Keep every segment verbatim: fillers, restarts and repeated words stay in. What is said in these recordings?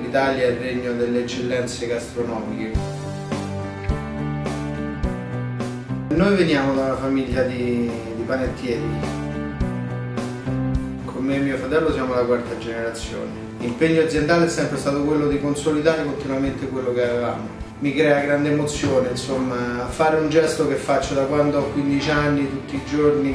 l'Italia è il regno delle eccellenze gastronomiche. Noi veniamo da una famiglia di, di panettieri. Con me e mio fratello siamo la quarta generazione. L'impegno aziendale è sempre stato quello di consolidare continuamente quello che avevamo. Mi crea grande emozione, insomma, fare un gesto che faccio da quando ho quindici anni, tutti i giorni.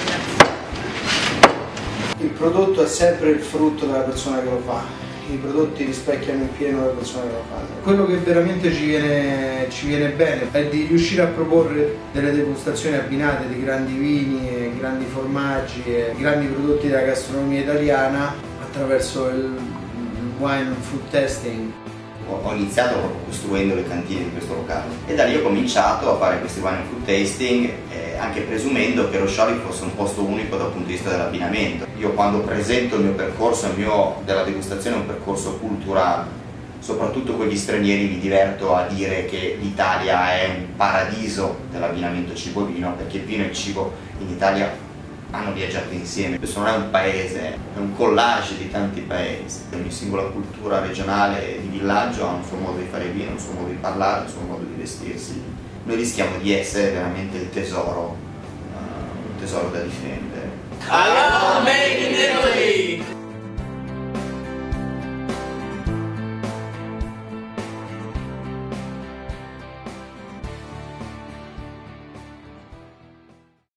Il prodotto è sempre il frutto della persona che lo fa, i prodotti rispecchiano in pieno la persona che lo fanno. Quello che veramente ci viene, ci viene bene è di riuscire a proporre delle degustazioni abbinate di grandi vini, grandi formaggi e grandi prodotti della gastronomia italiana attraverso il wine and food testing. Ho iniziato proprio costruendo le cantine di questo locale e da lì ho cominciato a fare questi wine and food tasting, eh, anche presumendo che lo Scioglic fosse un posto unico dal punto di vista dell'abbinamento. Io quando presento il mio percorso, il mio della degustazione è un percorso culturale, soprattutto con gli stranieri mi diverto a dire che l'Italia è un paradiso dell'abbinamento cibo-vino, perché il vino e il cibo in Italia hanno viaggiato insieme. Questo non è un paese, è un collage di tanti paesi. Ogni singola cultura regionale di villaggio ha un suo modo di fare vino, un suo modo di parlare, un suo modo di vestirsi. Noi rischiamo di essere veramente il tesoro, uh, un tesoro da difendere.